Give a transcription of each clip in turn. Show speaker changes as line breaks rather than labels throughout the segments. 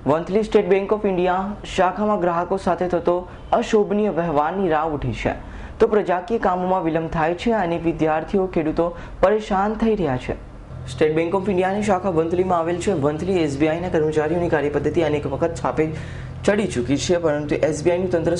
Vanthali state bank of India શાખામાં ગ્રાહકો સાથે થતો અશોભનીય વ્યવહારની રાવ ઉઠી છે તો પ્રજાકીય કામોમાં વિલંબ થાય છે અને વિદ્યાર્થીઓ ખેડૂતો પરેશાન થઈ રહ્યા છે। સ્ટેટ બેંક ઓફ ઇન્ડિયાની શાખા વંથલીમાં આવેલ છે। વંથલી એસબીઆઈના કર્મચારીઓની કાર્યપદ્ધતિ અનેક વખત છાપે ચડી ચૂકી છે, પરંતુ એસબીઆઈનું તંત્ર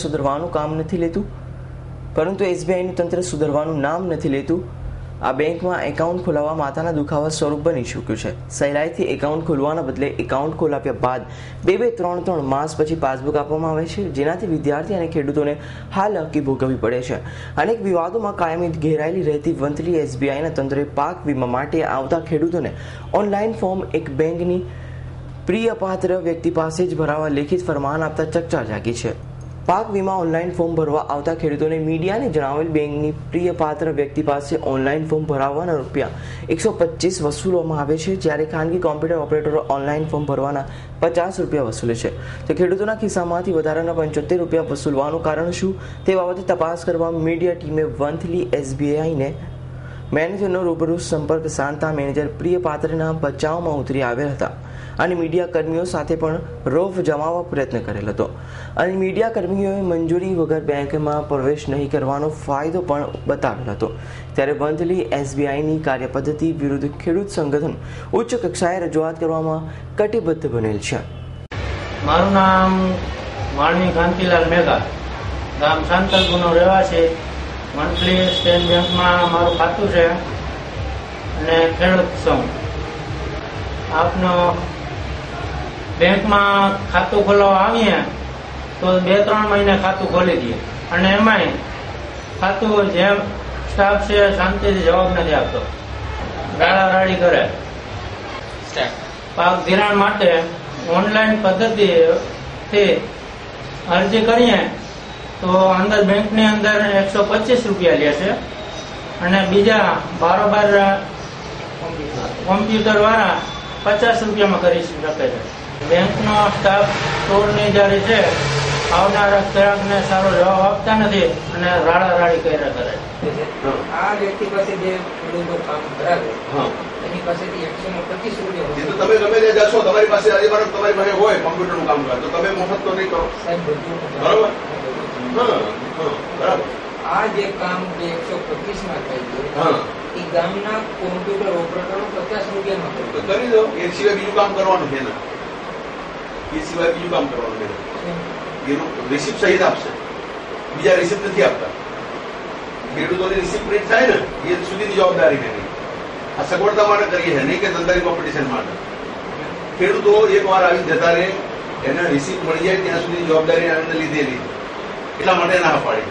સુધરવાનું નામ નથી લેતું। આ બેંકમાં એકાઉન્ટ ખોલાવવા માતાના દુખાવા સ્વરૂપ બની ચૂક્યું છે। સહેલાઈથી એકાઉન્ટ ખોલવાના બદલે એકાઉન્ટ ખોલાવ્યા બાદ 2-3 માસ પછી પાસબુક આપવામાં આવે છે, જેનાથી વિદ્યાર્થી અને ખેડૂતોને હાલાકી ભોગવવી પડે છે। અનેક વિવાદોમાં કાયમી ઘેરાયેલી રહેતી વંથલી એસબીઆઈના તંત્રે પાક વીમા માટે આવતા ખેડૂતોને ઓનલાઈન ફોર્મ એક બેંકની પ્રિયપાત્ર વ્યક્તિ પાસે જ ભરાવા લેખિત ફરમાન આપતા ચકચાર જાગી છે। પાક વીમા ઓનલાઈન ફોર્મ ભરવા આવતા ખેડૂતોને મીડિયાને જણાવેલ બેંકની પ્રિયપાત્ર વ્યક્તિ પાસે ઓનલાઈન ફોર્મ ભરાવવાના ₹125 વસૂલવામાં આવે છે, જ્યારે ખાનગી કોમ્પ્યુટર ઓપરેટરો ઓનલાઈન ફોર્મ ભરવાના ₹50 વસૂલે છે। તો ખેડૂતોના ખિસ્સામાંથી વધારાના ₹75 વસૂલવાનું કારણ શું તે બાબતે તપાસ કરવા મીડિયા ટીમે વંથલી એસબીઆઈને મેનેજરનો રૂબરૂ સંપર્ક સાધતા મેનેજર પ્રિયપાત્રના બચાવમાં ઉતરી આવ્યા હતા અને મીડિયા કર્મીઓ સાથે પણ રોફ જમાવવા પ્રયત્ન કરેલ હતો અને મીડિયા કર્મીઓએ મંજૂરી વગર બેંકમાં પ્રવેશ નહીં કરવાનો ફાયદો પણ બતાવેલ હતો। ત્યારે વંથલી એસબીઆઈની કાર્યપદ્ધતિ વિરુદ્ધ ખેડૂત સંગઠન ઉચ્ચ કક્ષાએ રજૂઆત કરવામાં કટિબદ્ધ બનેલ છે।
મારું નામ માનવી કાંતિલાલ મેઘા, ગામ સાંતલપુરનો રહેવાસી। મંથલી સ્ટેટ બેંકમાં મારું ખાતું છે અને ખેડૂત છું। આપનો બેંકમાં ખાતું ખોલાવવા આવીએ તો 2-3 મહિને ખાતું ખોલી દઈએ અને એમાંય ખાતું જેમ સ્ટાફ છે શાંતિથી જવાબ નથી આપતો, ગાળાગાળી કરે। પાક ધિરાણ માટે ઓનલાઈન પદ્ધતિથી અરજી કરીએ તો અંદર બેંકની અંદર ₹125 લે છે અને બીજા બારોબાર કોમ્પ્યુટર વાળા ₹50 કરી શકે છે। બેંકનો સ્ટાફ સ્ટોરની જારી છે, આવનારા ગ્રાહકને સારો જવાબ આપતા નથી અને રાડારાડી કર્યા કરે છે।
આ વ્યક્તિ પાસે જે ખેડૂતો કામ કરાવે એની પાસેથી ₹125
તમે ગમે તે જશો, તમારી પાસે તમારી પાસે હોય કોમ્પ્યુટરનું કામ કરે તો તમે મફત તો નહીં કરો, બરાબર? બરાબર।
આ જે કામ જે 125 થઈ ગયું એ ગામના કોમ્પ્યુટર ઓપરેટરો ₹50
કરી દો। એ સિવાય બીજું કામ કરવાનું છે ને, એનું રિસિપ્ટ સહિત આપશે, બીજા રિસિપ્ટ નથી આપતા। ખેડૂતોની રિસિપ્ટ પ્રિન્ટ થાય ને એ સુધીની જવાબદારી નથી। આ સગવડતા માટે કરીએ છીએ, નહીં કે ધંધાની કોમ્પિટિશન માટે। ખેડૂતો એકવાર આવી જતા રહે, એને રિસિપ્ટ મળી જાય ત્યાં સુધી જવાબદારી આનંદ લીધેલી, એટલા માટે ના પાડી।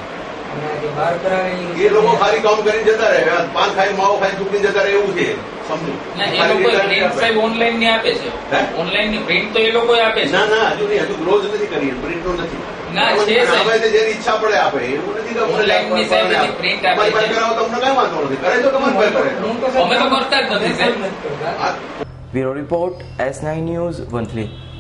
એ લોકો ખાલી કામ કરીને જતા રહે, પાન ખાઈ માવો ખાઈ ચૂકીને જતા રહે, એવું છે। સમજો
ઓનલાઈન ની આપે છે, ઓનલાઈન ની પ્રિન્ટ તો એ લોકો આપે છે।
ના ના, હજુ નહીં, હજુ રોજ નથી કરી, પ્રિન્ટ નો નથી। જેની ઈચ્છા પડે આપે, એવું નથી કે
ઓનલાઈન ની સાહેબ પ્રિન્ટ આપે છે।
તમને કઈ વાંધો નથી, કરે તો કમાન ભાઈ કરે,
અમે તો કરતા જ નથી સાહેબ।
Bureau report S9 news Vanthali.